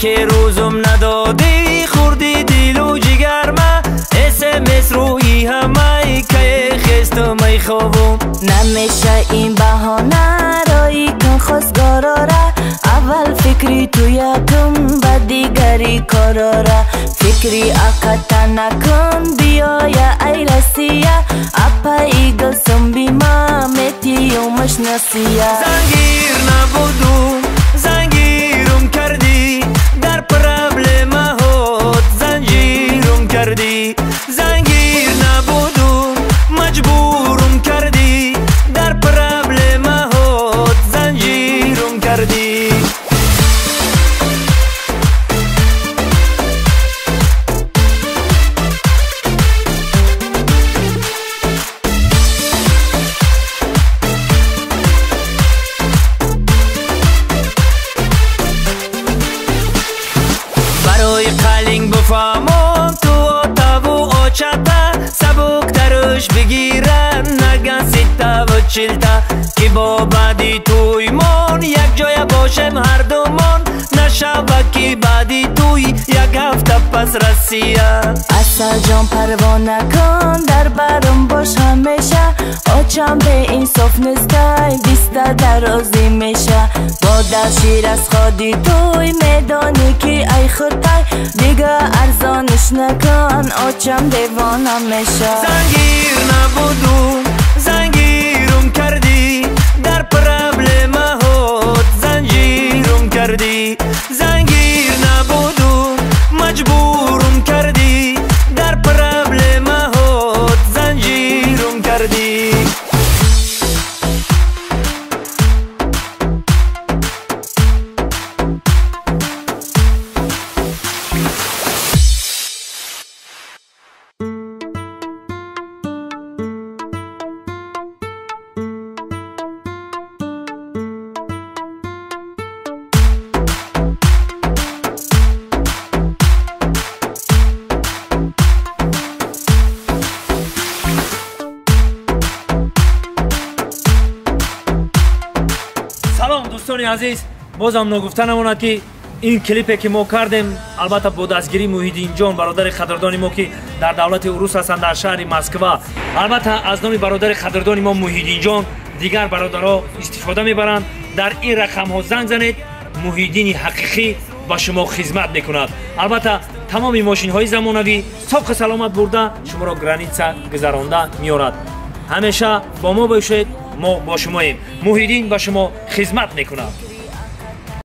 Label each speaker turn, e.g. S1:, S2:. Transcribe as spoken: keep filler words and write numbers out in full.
S1: که روزم ندادی خوردی دیل و جگر ما اس ام اس روی همه که خستم ای خوابم
S2: نمیشه این بهانه رایی کن خواستگارا را اول فکری تو یکم و دیگری کارا را فکری اقتا نکن بیایا ای رسیه اپا ایگلسم بیما میتیومش نسیه
S1: زنگیر نبودم زنگیرم کردی در پرابلم هات زنجیرم کردی زنگیر نبودم مجبورم کردی در پرابلم هات زنجیرم کردی بفهمم تو آتاب و آچتا سبک درش بگیرن نگن سیتا و چلتا که با بعدی توی من یک جای باشم هر دومان نشوه که بعدی توی یک هفته پس رسیه
S2: اصل جان پروانه کن در برم باش همیشه آچم به این صف نستای بیسته درازی میشه با در شیر از خودی توی میدانی که ای خودتای دیگه ارزانش نکن آچم دیوانه میشه
S1: زنگیر نبودم زنگیرم کردی در پرابلم هات زنجیرم کردی زنگیر نبودم مجبورم کردی در پرابلم هات زنجیرم کردی سلام دوستان عزیز بازم نگفته نماند که این کلیپی که ما کردیم البته با دستگیری محیدین جان برادر قدردانی ما که در دولت روس هستند در شهر مسکو البته از نام برادر قدردانی ما محیدین جان دیگر برادرها استفاده میبرند در این رقم ها زنگ زنید محیدین حقیقی با شما خدمت میکند البته تمام ماشین های زمانوی ساق سلامت برده شما را گرانیتسا گذرانده میارد همیشه با ما باشید ما با شماییم محیدین با شما خدمت میکند